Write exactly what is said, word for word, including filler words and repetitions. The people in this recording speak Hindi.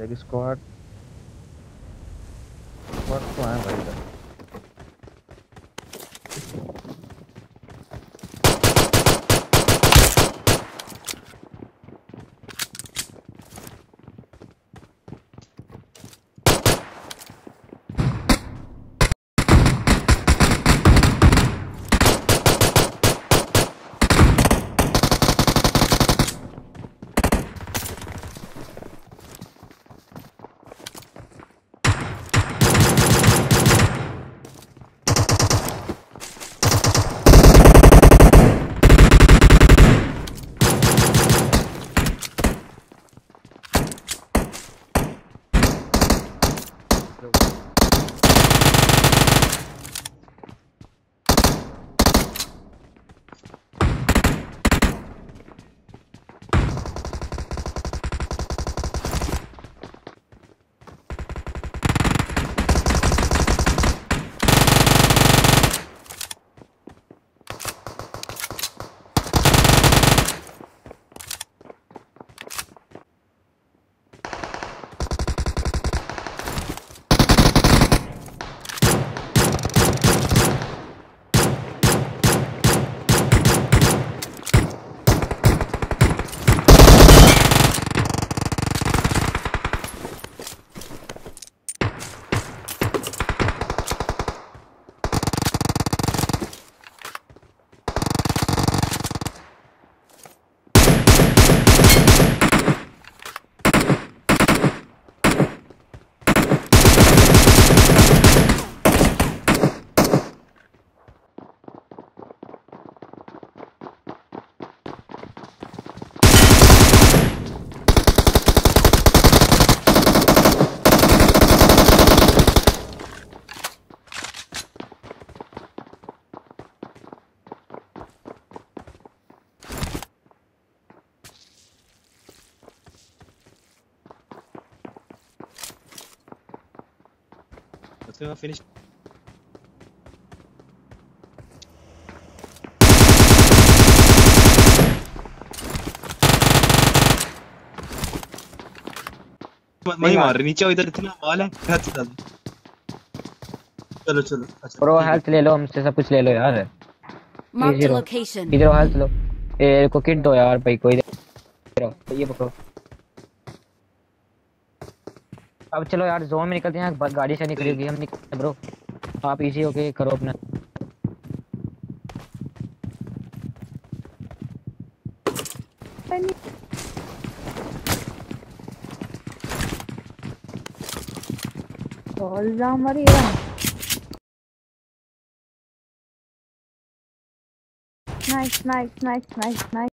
एक स्क्वाड स्क्वाड तो आया भाई इधर। मैं फिनिश नहीं मार रही नीचे इधर इतना माल है। चलो चलो अच्छा ब्रो हेल्थ ले लो हमसे, सब कुछ ले लो यार। Marked a location. इधर हेल्थ लो। ए को किट दो यार भाई, कोई दे ये पकड़ो। अब चलो यार जोन में निकलते हैं, गाड़ी से निकली होगी हम निकलते ब्रो। आप इजी होके करो अपना। All down, Maria. Nice, nice, nice, nice, nice.